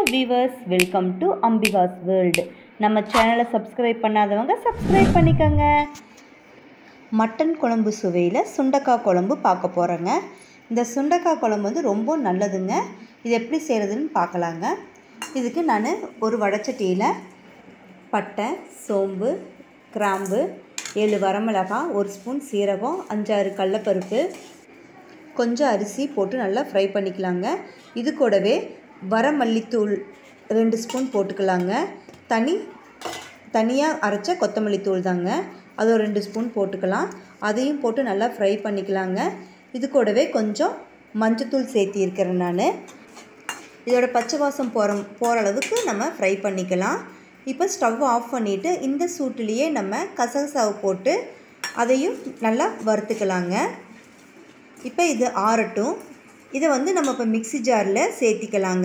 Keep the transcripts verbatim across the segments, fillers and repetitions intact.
Viewers, welcome to Ambika's world. நம்ம சேனலை subscribe பண்ணாதவங்க சப்ஸ்கிரைப் பண்ணிக்கோங்க. மட்டன் குழம்பு சுவையில் சுண்டக்காய் குழம்பு பார்க்க போகிறோங்க. இந்த சுண்டக்காய் குழம்பு வந்து ரொம்ப நல்லதுங்க. இது எப்படி செய்கிறதுன்னு பார்க்கலாங்க. இதுக்கு நான் ஒரு வடச்சட்டியில் பட்டை, சோம்பு, கிராம்பு, ஏழு வரமிளகாய், ஒரு ஸ்பூன் சீரகம், அஞ்சாறு கடலப்பருப்பு, கொஞ்சம் அரிசி போட்டு நல்லா ஃப்ரை பண்ணிக்கலாங்க. இது கூடவே வரமல்லித்தூள் ரெண்டு ஸ்பூன் போட்டுக்கலாங்க. தனி தனியாக அரைச்ச கொத்தமல்லி தூள் தாங்க, அது ஒரு ரெண்டு ஸ்பூன் போட்டுக்கலாம். அதையும் போட்டு நல்லா ஃப்ரை பண்ணிக்கலாங்க. இது கூடவே கொஞ்சம் மஞ்சத்தூள் சேர்த்தி இருக்கிறேன் நான். இதோட பச்சை வாசம் போகிற போகிற அளவுக்கு நம்ம ஃப்ரை பண்ணிக்கலாம். இப்போ ஸ்டவ் ஆஃப் பண்ணிவிட்டு இந்த சூட்டிலேயே நம்ம கசகசாவை போட்டு அதையும் நல்லா வறுத்துக்கலாங்க. இப்போ இது ஆறட்டும். இதை வந்து நம்ம இப்போ மிக்ஸி ஜாரில் சேர்த்திக்கலாங்க.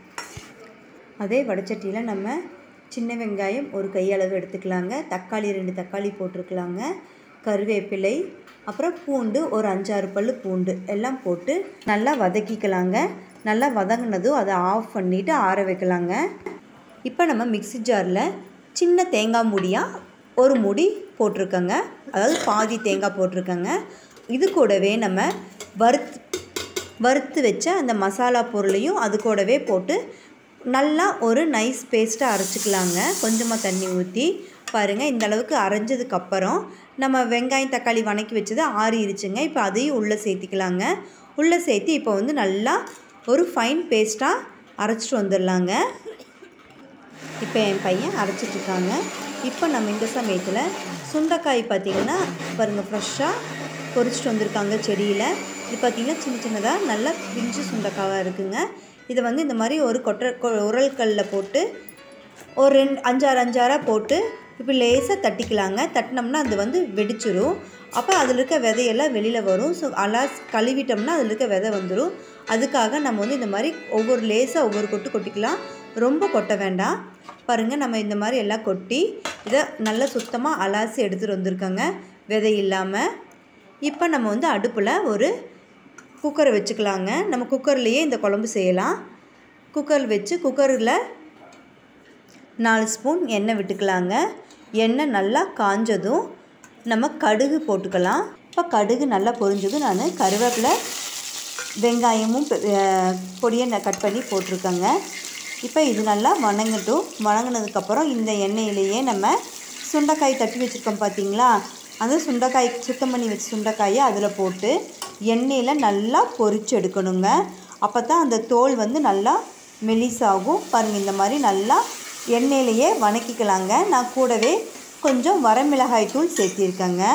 அதே வடச்சட்டியில் நம்ம சின்ன வெங்காயம் ஒரு கையளவு எடுத்துக்கலாங்க. தக்காளி ரெண்டு தக்காளி போட்டிருக்கலாங்க. கருவேப்பிலை, அப்புறம் பூண்டு ஒரு அஞ்சாறு பல் பூண்டு எல்லாம் போட்டு நல்லா வதக்கிக்கலாங்க. நல்லா வதங்கினதும் அதை ஆஃப் பண்ணிவிட்டு ஆற வைக்கலாங்க. இப்போ நம்ம மிக்ஸி ஜாரில் சின்ன தேங்காய் மூடியாக ஒரு மூடி போட்டிருக்கோங்க, அதாவது பாதி தேங்காய் போட்டிருக்கோங்க. இது கூடவே நம்ம வறுத்து வறுத்து வச்ச அந்த மசாலா பொருளையும் அது கூடவே போட்டு நல்லா ஒரு நைஸ் பேஸ்ட்டாக அரைச்சிக்கலாங்க. கொஞ்சமாக தண்ணி ஊற்றி பாருங்கள். இந்த அளவுக்கு அரைஞ்சதுக்கப்புறம் நம்ம வெங்காயம் தக்காளி வணக்கி வச்சது ஆறிடுச்சுங்க. இப்போ அதையும் உள்ளே சேர்த்திக்கலாங்க. உள்ளே சேர்த்து இப்போ வந்து நல்லா ஒரு ஃபைன் பேஸ்ட்டாக அரைச்சிட்டு வந்துடலாங்க. இப்போ என் பையன் அரைச்சிட்ருக்காங்க. இப்போ நம்ம இந்த சமயத்தில் சுண்டைக்காய் பார்த்திங்கன்னா பாருங்கள், ஃப்ரெஷ்ஷாக பொரிச்சிட்டு வந்திருக்காங்க செடியில். இது பார்த்திங்கன்னா சின்ன சின்னதாக நல்லா பிஞ்சு சுண்டைக்காவாக இருக்குங்க. இதை வந்து இந்த மாதிரி ஒரு கொட்டை உரல்கல்லில் போட்டு ஒரு ரெண்டு அஞ்சாறு அஞ்சாறாக போட்டு இப்போ லேசாக தட்டிக்கலாங்க. தட்டினோம்னா அது வந்து வெடிச்சிடும். அப்போ அதில் இருக்க விதையெல்லாம் வெளியில் வரும். ஸோ அலாஸ் கழுவிட்டோம்னா அதில் இருக்க விதை வந்துடும். அதுக்காக நம்ம வந்து இந்த மாதிரி ஒவ்வொரு லேசாக ஒவ்வொரு கொட்டு கொட்டிக்கலாம். ரொம்ப கொட்ட வேண்டாம். பாருங்கள், நம்ம இந்த மாதிரி எல்லாம் கொட்டி இதை நல்லா சுத்தமாக அலாசி எடுத்துகிட்டு வந்திருக்கோங்க, விதை இல்லாமல். இப்போ நம்ம வந்து அடுப்பில் ஒரு குக்கரை வச்சுக்கலாங்க. நம்ம குக்கர்லேயே இந்த குழம்பு செய்யலாம். குக்கர் வச்சு குக்கரில் நாலு ஸ்பூன் எண்ணெய் விட்டுக்கலாங்க. எண்ணெய் நல்லா காஞ்சதும் நம்ம கடுகு போட்டுக்கலாம். இப்போ கடுகு நல்லா பொரிஞ்சதும் நான் கருவேப்பிலை, வெங்காயமும் பொடியை நான் கட் பண்ணி போட்டிருக்கேங்க. இப்போ இது நல்லா வணங்கட்டும். வணங்கினதுக்கப்புறம் இந்த எண்ணெயிலேயே நம்ம சுண்டைக்காய் தட்டி வச்சுருக்கோம் பார்த்திங்களா, அந்த சுண்டைக்காய் சுத்தம் பண்ணி வச்ச சுண்டைக்காயை அதில் போட்டு எண்ணெயில் நல்லா பொரிச்சு எடுக்கணுங்க. அப்போ தான் அந்த தோல் வந்து நல்லா மெலிசாகும். பாருங்கள், இந்த மாதிரி நல்லா எண்ணெயிலையே வணக்கிக்கலாங்க. நான் கூடவே கொஞ்சம் வரமிளகாய் தூள் சேர்த்திருக்கேங்க.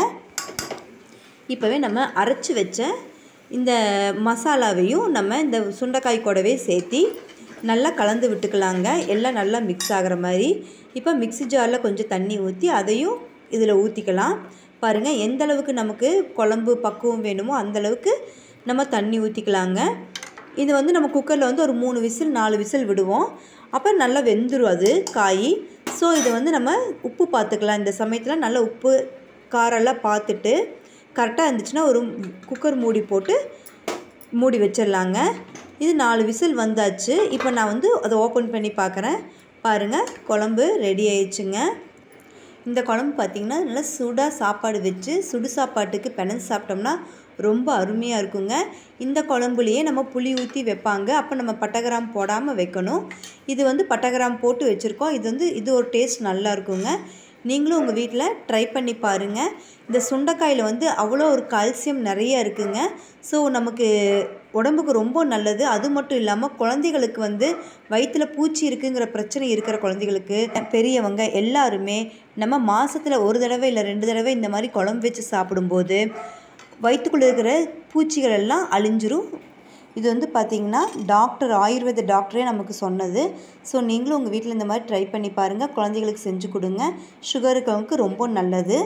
இப்போவே நம்ம அரைச்சி வச்ச இந்த மசாலாவையும் நம்ம இந்த சுண்டைக்காய் கூடவே சேர்த்தி நல்லா கலந்து விட்டுக்கலாங்க. எல்லாம் நல்லா மிக்ஸ் ஆகிற மாதிரி. இப்போ மிக்ஸி ஜாரில் கொஞ்சம் தண்ணி ஊற்றி அதையும் இதில் ஊற்றிக்கலாம். பாருங்கள், எந்த அளவுக்கு நமக்கு குழம்பு பக்குவம் வேணுமோ அந்தளவுக்கு நம்ம தண்ணி ஊற்றிக்கலாங்க. இது வந்து நம்ம குக்கரில் வந்து ஒரு மூணு விசில் நாலு விசில் விடுவோம். அப்போ நல்லா வெந்துடும் அது காய். ஸோ இதை வந்து நம்ம உப்பு பார்த்துக்கலாம். இந்த சமயத்தில் நல்லா உப்பு காரெல்லாம் பார்த்துட்டு கரெக்டாக இருந்துச்சுன்னா ஒரு குக்கர் மூடி போட்டு மூடி வச்சிடலாங்க. இது நாலு விசில் வந்தாச்சு. இப்போ நான் வந்து அதை ஓப்பன் பண்ணி பார்க்குறேன். பாருங்கள், குழம்பு ரெடி ஆயிடுச்சுங்க. இந்த குழம்பு பார்த்திங்கன்னா நல்லா சுடாக சாப்பாடு வச்சு சுடு சாப்பாட்டுக்கு பிணைஞ்சு சாப்பிட்டோம்னா ரொம்ப அருமையாக இருக்குங்க. இந்த குழம்புலையே நம்ம புளி ஊற்றி வைப்பாங்க. அப்போ நம்ம பட்டைகிராம் போடாமல் வைக்கணும். இது வந்து பட்டைகிராம் போட்டு வச்சுருக்கோம். இது வந்து இது ஒரு டேஸ்ட் நல்லா இருக்குங்க. நீங்களும் உங்கள் வீட்டில் ட்ரை பண்ணி பாருங்கள். இந்த சுண்டைக்காயில் வந்து அவ்வளோ ஒரு கால்சியம் நிறைய இருக்குங்க. ஸோ நமக்கு உடம்புக்கு ரொம்ப நல்லது. அது மட்டும் இல்லாமல் குழந்தைகளுக்கு வந்து வயிற்றில் பூச்சி இருக்குங்கிற பிரச்சனை இருக்கிற குழந்தைகளுக்கு, பெரியவங்க எல்லாருமே நம்ம மாதத்தில் ஒரு தடவை இல்லை ரெண்டு தடவை இந்த மாதிரி குழம்பு வச்சு சாப்பிடும்போது வயிற்றுக்குள்ளே இருக்கிற பூச்சிகள் எல்லாம் அழிஞ்சிரும். இது வந்து பார்த்திங்கன்னா டாக்டர் ஆயுர்வேத டாக்டரே நமக்கு சொன்னது. ஸோ நீங்களும் உங்கள் வீட்டில் இந்த மாதிரி ட்ரை பண்ணி பாருங்கள். குழந்தைகளுக்கு செஞ்சு கொடுங்க. சுகருக்கவங்களுக்கு ரொம்ப நல்லது.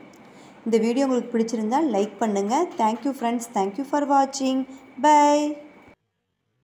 இந்த வீடியோ உங்களுக்கு பிடிச்சிருந்தால் லைக் பண்ணுங்கள். Thank you friends. தேங்க்யூ ஃபார் வாட்சிங். பை.